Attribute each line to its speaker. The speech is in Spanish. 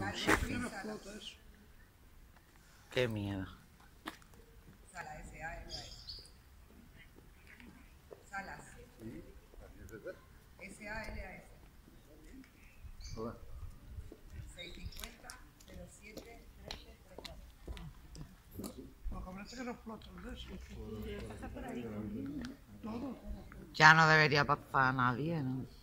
Speaker 1: Qué miedo.
Speaker 2: Sala S-A-L-A-S. Salas. S-A-L-A-S.
Speaker 3: Hola.
Speaker 2: 650 07 13 34.
Speaker 4: Lo que parece que no explotan de eso. Todo.
Speaker 1: Ya no debería pasar a nadie, ¿no?